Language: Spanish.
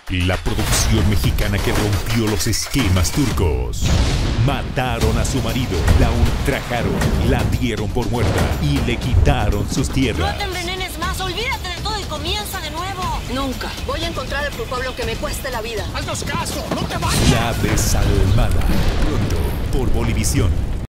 La producción mexicana que rompió los esquemas turcos. Mataron a su marido, la ultrajaron, la dieron por muerta y le quitaron sus No tierras. te envenenes más, olvídate de todo y comienza de nuevo. Nunca voy a encontrar al culpable aunque me cueste la vida. ¡Haznos caso! ¡No te vayas! La desalmada. Pronto por Bolivisión.